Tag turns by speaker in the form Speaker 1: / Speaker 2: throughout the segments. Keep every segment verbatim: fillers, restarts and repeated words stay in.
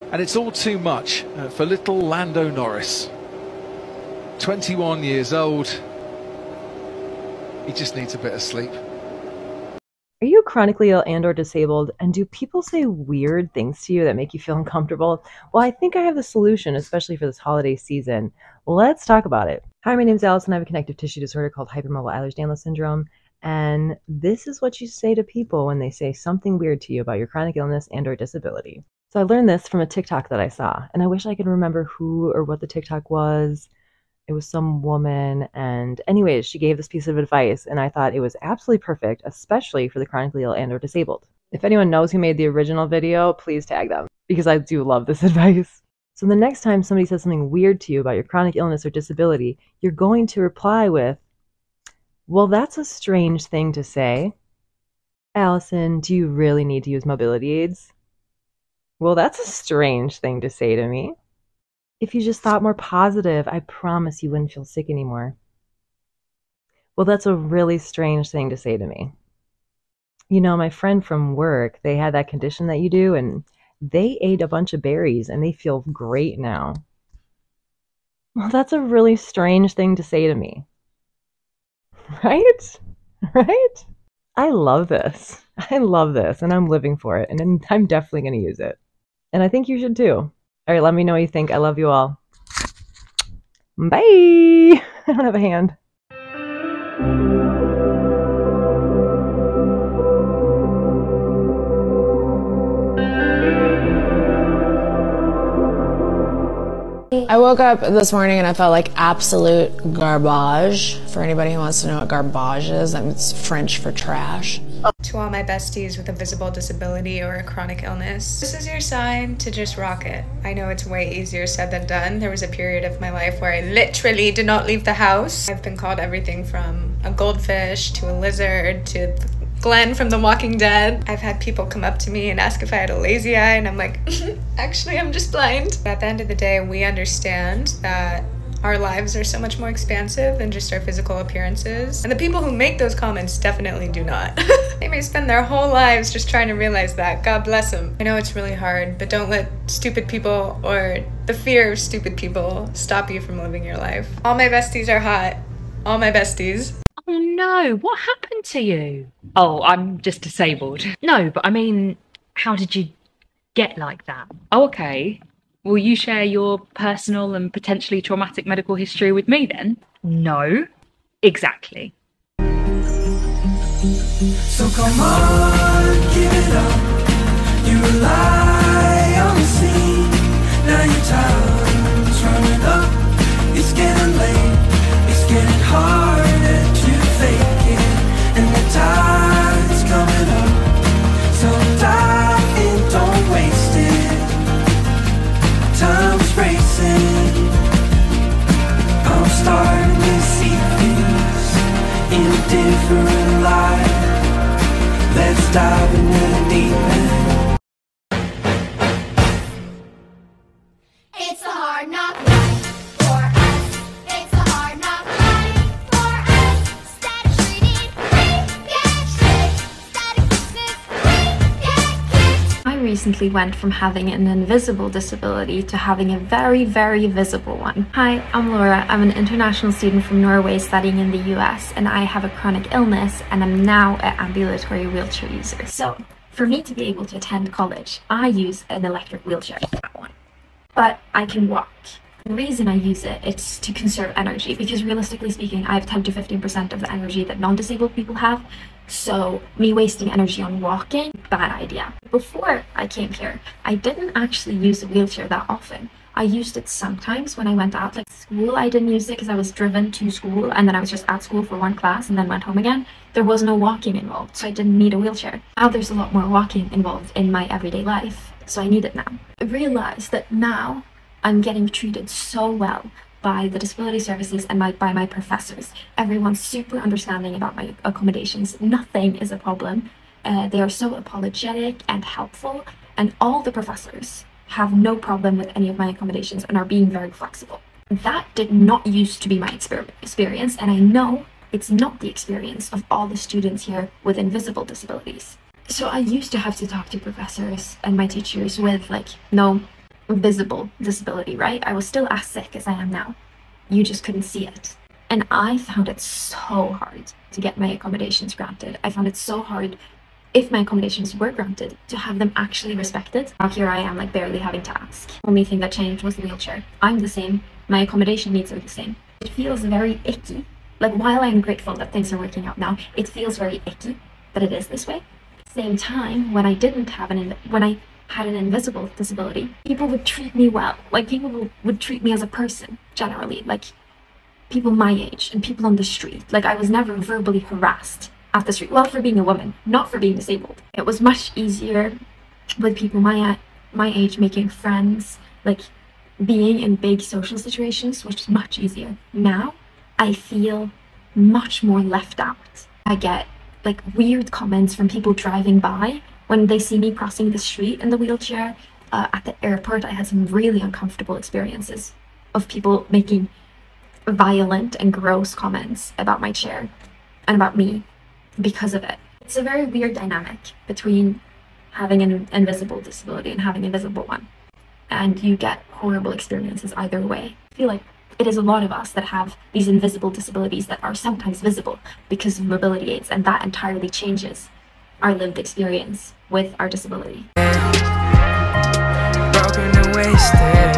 Speaker 1: And it's all too much uh, for little Lando Norris. twenty-one years old. He just needs a bit of sleep.
Speaker 2: Are you chronically ill and or disabled, and do people say weird things to you that make you feel uncomfortable? Well, I think I have the solution, especially for this holiday season. Let's talk about it. Hi, my name's Allison. I have a connective tissue disorder called hypermobile Ehlers-Danlos syndrome, and this is what you say to people when they say something weird to you about your chronic illness and or disability. So I learned this from a TikTok that I saw, and I wish I could remember who or what the TikTok was. It was some woman, and anyways, she gave this piece of advice, and I thought it was absolutely perfect, especially for the chronically ill and or disabled. If anyone knows who made the original video, please tag them, because I do love this advice. So the next time somebody says something weird to you about your chronic illness or disability, you're going to reply with, well, that's a strange thing to say. Allison, do you really need to use mobility aids? Well, that's a strange thing to say to me. If you just thought more positive, I promise you wouldn't feel sick anymore. Well, that's a really strange thing to say to me. You know, my friend from work, they had that condition that you do, and they ate a bunch of berries, and they feel great now. Well, that's a really strange thing to say to me. Right? Right? I love this. I love this, and I'm living for it, and I'm definitely going to use it. And I think you should too. All right, let me know what you think. I love you all. Bye. I don't have a hand.
Speaker 3: I woke up this morning and I felt like absolute garbage. For anybody who wants to know what garbage is, it's French for trash.
Speaker 4: To all my besties with a visible disability or a chronic illness, this is your sign to just rock it. I know it's way easier said than done. There was a period of my life where I literally did not leave the house. I've been called everything from a goldfish to a lizard to Glenn from The Walking Dead. I've had people come up to me and ask if I had a lazy eye, and I'm like, actually, I'm just blind. At the end of the day, we understand that our lives are so much more expansive than just our physical appearances. And the people who make those comments definitely do not. They may spend their whole lives just trying to realize that. God bless them. I know it's really hard, but don't let stupid people or the fear of stupid people stop you from living your life. All my besties are hot. All my besties.
Speaker 5: Oh no, what happened to you? Oh, I'm just disabled. No, but I mean, how did you get like that? Oh, okay. Will you share your personal and potentially traumatic medical history with me then? No, exactly.
Speaker 6: So come on, give it up. You rely on the scene. Now your time's running up. It's getting late. It's getting harder to fake it. And the tide's coming up. So dive in, don't waste it. Time's racing. I'm starting to see things in a different light. Let's dive into the deep end.
Speaker 7: It's a hard knock life for us. It's a hard knock life for us. Static treated, we get tricked. Static fixes, we get kicked.
Speaker 8: I recently went from having an invisible disability to having a very, very visible one. Hi, I'm Laura. I'm an international student from Norway studying in the U S, and I have a chronic illness, and I'm now an ambulatory wheelchair user. So, for me to be able to attend college, I use an electric wheelchair. That one. But I can walk. The reason I use it is to conserve energy, because realistically speaking, I have ten to fifteen percent of the energy that non-disabled people have. So me wasting energy on walking, bad idea. Before I came here, I didn't actually use a wheelchair that often. I used it sometimes when I went out, like school. I didn't use it because I was driven to school, and then I was just at school for one class and then went home again. There was no walking involved, so I didn't need a wheelchair. Now there's a lot more walking involved in my everyday life, so I need it now. I realized that now I'm getting treated so well by the disability services and my, by my professors. Everyone's super understanding about my accommodations. Nothing is a problem. Uh, they are so apologetic and helpful, and all the professors have no problem with any of my accommodations and are being very flexible. That did not used to be my exper experience, and I know it's not the experience of all the students here with invisible disabilities. So I used to have to talk to professors and my teachers with like, no, visible disability, right? I was still as sick as I am now. You just couldn't see it. And I found it so hard to get my accommodations granted. I found it so hard, if my accommodations were granted, to have them actually respected. Now here I am, like, barely having to ask. Only thing that changed was the wheelchair. I'm the same. My accommodation needs are the same. It feels very icky. Like, while I'm grateful that things are working out now, it feels very icky that it is this way. At the same time, when I didn't have an, when I had an invisible disability, people would treat me well. Like, people would, would treat me as a person, generally. Like, people my age and people on the street. Like, I was never verbally harassed at the street. Well, for being a woman, not for being disabled. It was much easier with people my, my age making friends, like, being in big social situations, which is much easier. Now, I feel much more left out. I get, like, weird comments from people driving by when they see me crossing the street in the wheelchair. Uh, at the airport, I had some really uncomfortable experiences of people making violent and gross comments about my chair and about me because of it. It's a very weird dynamic between having an invisible disability and having a visible one. And you get horrible experiences either way. I feel like it is a lot of us that have these invisible disabilities that are sometimes visible because of mobility aids, and that entirely changes our lived experience with our disability.
Speaker 6: Broken and wasted.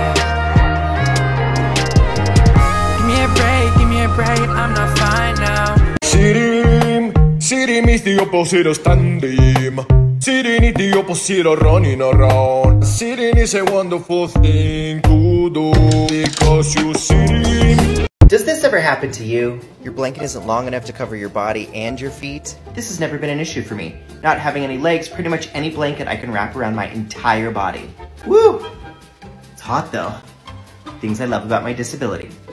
Speaker 6: Give me a break, give me a break, I'm not fine now.
Speaker 9: Sirim, Sirim is the opposite of standing. Sirim is the opposite of running around. Sirim is a wonderful thing to do because you Sirim.
Speaker 10: Does this ever happen to you? Your blanket isn't long enough to cover your body and your feet? This has never been an issue for me. Not having any legs, pretty much any blanket I can wrap around my entire body. Woo! It's hot though. Things I love about my disability.